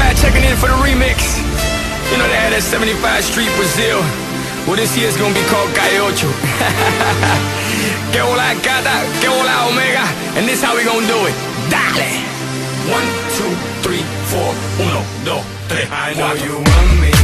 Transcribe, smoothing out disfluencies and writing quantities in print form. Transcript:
Southside checking in for the remix. You know they had that 75 Street Brazil. Well, this year's gonna be called Calle Ocho. Que hola gata, que hola omega. And this how we gonna do it. Dale! 1, 2, 3, 4, 1, 2, 3, 4. I know you want me.